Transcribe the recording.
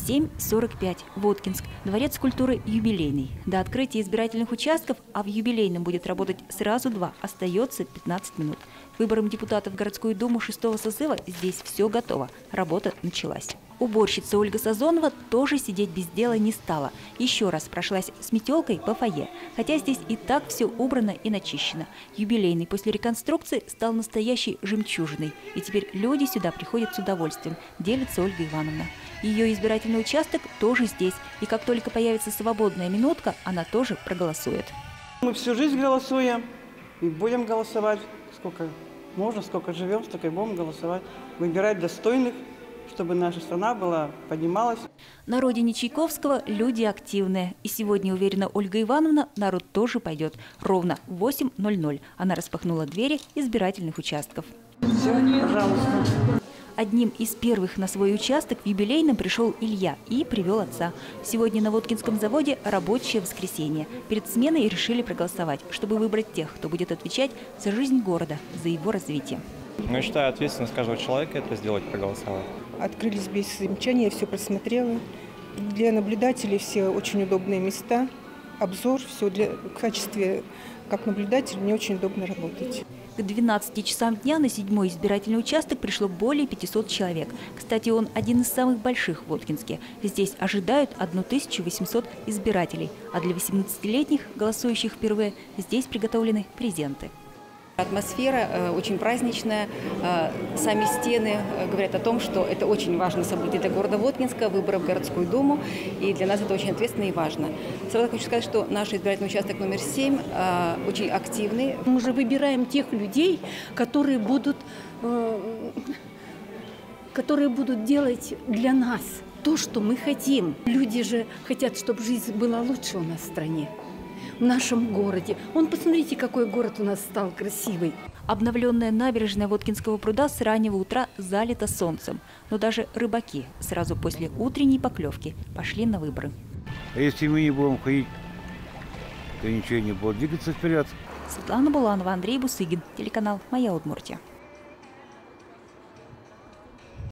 7:45. Воткинск. Дворец культуры «Юбилейный». До открытия избирательных участков, а в юбилейном будет работать сразу 2, остается 15 минут. Выбором депутатов в городскую думу 6-го созыва здесь все готово. Работа началась. Уборщица Ольга Сазонова тоже сидеть без дела не стала. Еще раз прошлась с метелкой по фойе. Хотя здесь и так все убрано и начищено. Юбилейный после реконструкции стал настоящей жемчужиной. И теперь люди сюда приходят с удовольствием, делится Ольга Ивановна. Ее избирательный участок тоже здесь. И как только появится свободная минутка, она тоже проголосует. Мы всю жизнь голосуем и будем голосовать. Сколько можно, сколько живем, столько и будем голосовать. Выбирать достойных, чтобы наша страна поднималась. На родине Чайковского люди активные. И сегодня, уверена Ольга Ивановна, народ тоже пойдет. Ровно в 8:00 она распахнула двери избирательных участков. Все, пожалуйста. Одним из первых на свой участок в юбилейном пришел Илья и привел отца. Сегодня на Воткинском заводе рабочее воскресенье. Перед сменой решили проголосовать, чтобы выбрать тех, кто будет отвечать за жизнь города, за его развитие. Я считаю, ответственность каждого человека это сделать, проголосовать. Открылись без замечаний, я все просмотрела. Для наблюдателей все очень удобные места. Обзор, все в качестве как наблюдатель мне очень удобно работать. К 12 часам дня на 7-й избирательный участок пришло более 500 человек. Кстати, он один из самых больших в Воткинске. Здесь ожидают 1800 избирателей. А для 18-летних, голосующих впервые, здесь приготовлены презенты. Атмосфера очень праздничная. Сами стены говорят о том, что это очень важное событие для города Воткинска, выборы в городскую думу. И для нас это очень ответственно и важно. Сразу хочу сказать, что наш избирательный участок номер 7 очень активный. Мы же выбираем тех людей, которые будут делать для нас то, что мы хотим. Люди же хотят, чтобы жизнь была лучше у нас в стране. В нашем городе. Посмотрите, какой город у нас стал красивый. Обновленная набережная Воткинского пруда с раннего утра залита солнцем. Но даже рыбаки сразу после утренней поклевки пошли на выборы. А если мы не будем ходить, то ничего не будет двигаться вперед. Светлана Буланова, Андрей Бусыгин, телеканал «Моя Удмуртия».